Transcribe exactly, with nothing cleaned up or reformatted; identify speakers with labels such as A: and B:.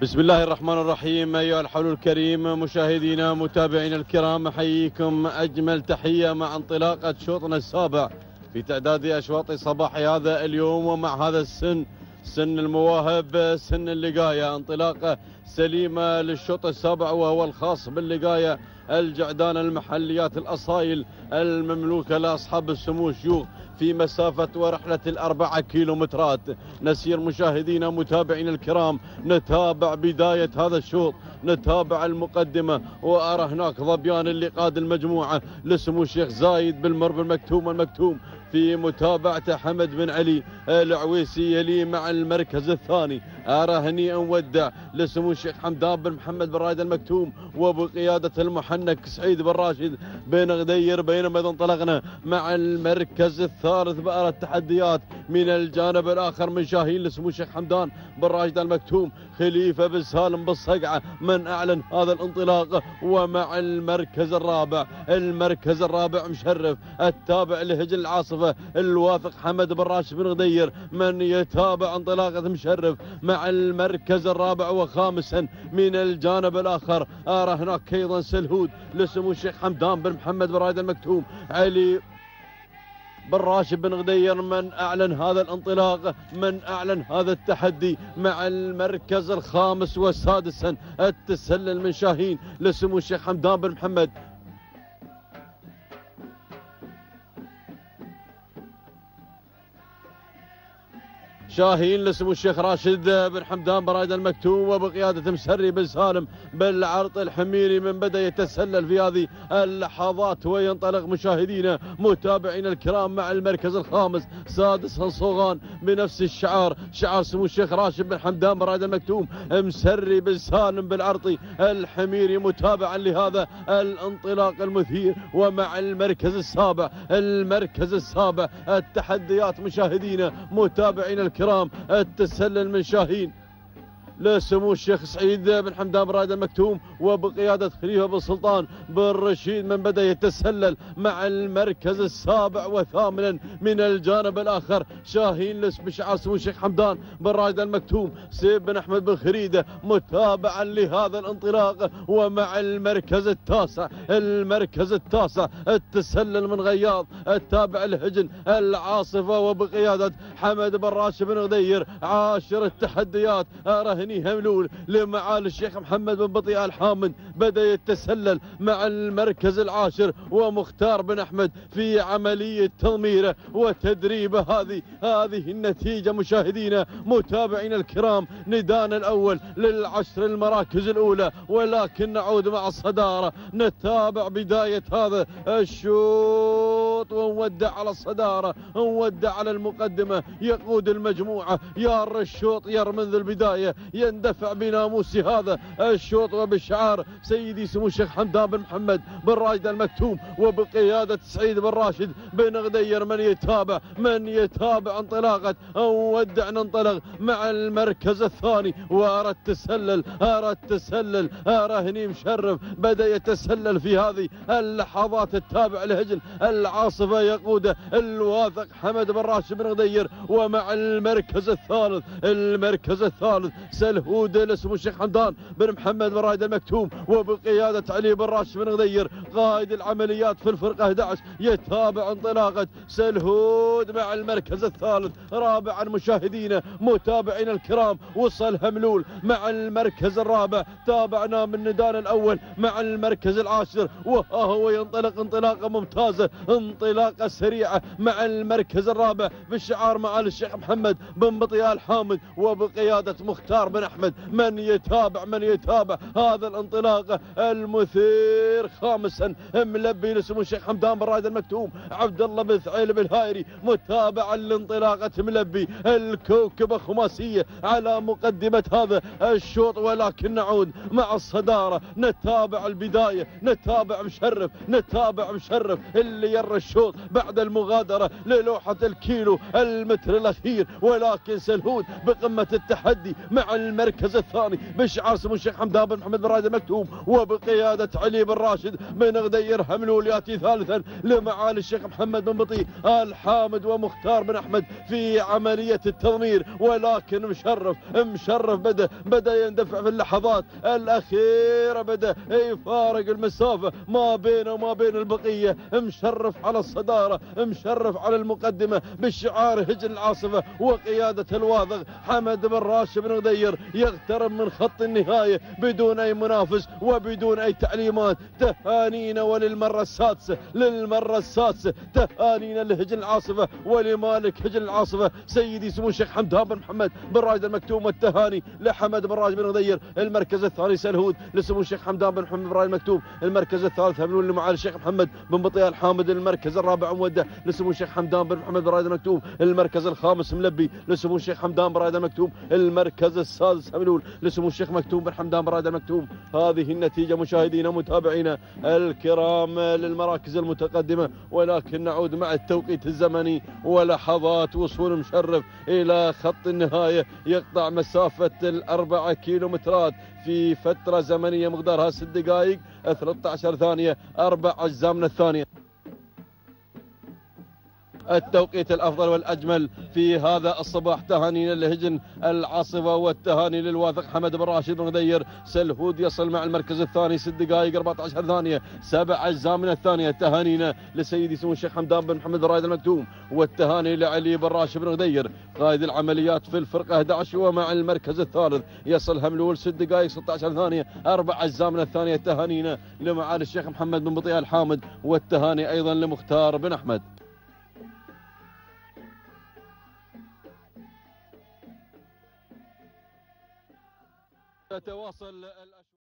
A: بسم الله الرحمن الرحيم. أيها الحول الكريم، مشاهدينا متابعينا الكرام، أحييكم أجمل تحية مع انطلاقة شوطنا السابع في تعداد أشواط صباح هذا اليوم. ومع هذا السن، سن المواهب، سن اللقاية، انطلاقة سليمة للشوط السابع وهو الخاص باللقاية الجعدان المحليات الأصايل المملوكة لأصحاب السمو الشيوخ في مسافة ورحلة الأربعة كيلومترات. نسير مشاهدينا متابعين الكرام، نتابع بداية هذا الشوط، نتابع المقدمة، وأرى هناك ظبيان اللي قاد المجموعة لسمو الشيخ زايد بالمر بالمكتوم المكتوم في متابعة حمد بن علي العويسي يلي مع المركز الثاني. أرى هنيئا ودع لسمو الشيخ حمدان بن محمد بن رايد المكتوم وبقيادة المحنك سعيد بن راشد بن غدير. بينما إذا انطلقنا مع المركز الثالث بأرى التحديات من الجانب الآخر من شاهين لسمو الشيخ حمدان بن راشد المكتوم خليفة بن سالم بالصقعة من أعلن هذا الانطلاق. ومع المركز الرابع، المركز الرابع مشرف التابع لهجن العاصفة الواثق حمد بن راشد بن غدير من يتابع انطلاقة مشرف مع المركز الرابع. وخامسا من الجانب الآخر أرى هناك أيضا سلهود لسمو الشيخ حمدان بن محمد بن رايد المكتوم علي بن راشد بن غدير من أعلن هذا الانطلاق، من أعلن هذا التحدي مع المركز الخامس. وسادسا التسلل من شاهين لسمو الشيخ حمدان بن محمد شاهين لسمو الشيخ راشد بن حمدان بن رايد المكتوم وبقيادة مسري بن سالم بالعرض الحميري من بدأ يتسلل في هذه اللحظات وينطلق مشاهدينا متابعين الكرام مع المركز الخامس. سادسا صوغان بنفس الشعار، شعار سمو الشيخ راشد بن حمدان بن رايد المكتوم، مسري بن سالم بالعرض الحميري متابعا لهذا الانطلاق المثير. ومع المركز السابع، المركز السابع التحديات مشاهدينا متابعين الكرام، التسلل من شاهين لسمو الشيخ سعيد بن حمدان بن رايد المكتوم وبقيادة خليفة بن سلطان بن رشيد من بدأ يتسلل مع المركز السابع. وثامنا من الجانب الآخر شاهين بشعار سمو الشيخ حمدان بن رايد المكتوم سيب بن أحمد بن خريدة متابعا لهذا الانطلاق. ومع المركز التاسع، المركز التاسع التسلل من غياض التابع لهجن العاصفة وبقيادة حمد بن راشد بن غدير. عاشر التحديات أرى هني هملول لمعالي الشيخ محمد بن بطيء الحامد بدأ يتسلل مع المركز العاشر ومختار بن أحمد في عملية تضميره وتدريبه. هذه هذه النتيجة مشاهدينا متابعين الكرام، ندانا الأول للعشر المراكز الأولى، ولكن نعود مع الصدارة. نتابع بداية هذا الشوط ونودع على الصدارة، نودع على المقدمة، يقود المجموعة يار الشوط يار منذ البداية، يندفع بناموس هذا الشوط وبشعار سيدي سمو الشيخ حمدان بن محمد بن رايد المكتوم وبقيادة سعيد بن راشد بن غدير. من يتابع من يتابع انطلاقة ودع ننطلق مع المركز الثاني. وأرى التسلل، أرى التسلل، أرى هني مشرف بدأ يتسلل في هذه اللحظات التابع لهجن العاصفة يقوده الواثق حمد بن راشد بن غدير. ومع المركز الثالث، المركز الثالث سلهود لسمو الشيخ حمدان بن محمد بن رايد المكتوم وبقيادة علي بن راشد بن غدير قائد العمليات في الفرقة أحد عشر. يتابع انطلاقة سلهود مع المركز الثالث. رابعا مشاهدينا متابعين الكرام وصل هملول مع المركز الرابع. تابعنا من ندان الأول مع المركز العاشر وهو ينطلق انطلاقة ممتازة، انطلاقة سريعة مع المركز الرابع بشعار معالي الشيخ محمد بن بطيء الحامد وبقيادة مختار بن أحمد. من يتابع من يتابع هذا الانطلاق المثير. خامسا ملبي لسمو الشيخ حمدان بن رايد المكتوم عبد الله بن ثعيل بالهايري متابعا لانطلاقة ملبي الكوكبة خماسية على مقدمة هذا الشوط. ولكن نعود مع الصدارة، نتابع البداية، نتابع مشرف، نتابع مشرف اللي يرى الشوط بعد المغادرة للوحة الكيلو المتر الأخير. ولكن سلهود بقمة التحدي مع المركز الثاني بشعار سمو الشيخ حمدان بن محمد بن رايد المكتوم وبقيادة علي بن راشد بن غدير هملول ياتي ثالثا لمعالي الشيخ محمد بن بطي الحامد ومختار بن احمد في عملية التضمير، ولكن مشرف مشرف بدا بدا يندفع في اللحظات الأخيرة، بدا يفارق المسافة ما بينه وما بين البقية. مشرف على الصدارة، مشرف على المقدمة بالشعار هجن العاصفة وقيادة الواثق حمد بن راشد بن غدير يقترب من خط النهاية بدون أي منافس وبدون أي تعليمات. تهانينا وللمرة السادسة للمرة السادسة تهانينا لهجن العاصفة ولمالك هجن العاصفة سيدي سمو الشيخ حمدان بن محمد بن راشد المكتوم، والتهاني لحمد بن راشد بن غدير. المركز الثاني سلهود لسمو الشيخ حمدان بن محمد بن راشد المكتوم. المركز الثالث هملول لمعالي الشيخ محمد بن بطي الحامد. المركز الرابع مودة لسمو الشيخ حمدان بن محمد بن راشد المكتوم. المركز الخامس ملبي لسمو الشيخ حمدان بن راشد المكتوم. المركز السادس هملول لسمو الشيخ مكتوم بن حمدان بن راشد المكتوم. هذه النتيجة مشاهدينا ومتابعينا الكرام للمراكز المتقدمة، ولكن نعود مع التوقيت الزمني ولحظات وصول مشرف إلى خط النهاية يقطع مسافة الأربعة كيلومترات في فترة زمنية مقدارها ست دقائق ثلاثة عشر ثانية أربع أجزاء من الثانية. التوقيت الأفضل والأجمل في هذا الصباح. تهانينا لهجن العاصفة والتهاني للواثق حمد بن راشد بن غدير. سلهود يصل مع المركز الثاني ست دقائق أربعة عشر ثانية سبع أجزاء من الثانية. تهانينا لسيدي سمو الشيخ حمدان بن محمد بن راشد المكتوم، والتهاني لعلي بن راشد بن غدير قائد العمليات في الفرقة أحد عشر. ومع المركز الثالث يصل هملول ست دقائق ستة عشر ثانية أربع أجزاء من الثانية. تهانينا لمعالي الشيخ محمد بن بطي الحامد، والتهاني أيضا لمختار بن أحمد. تتواصل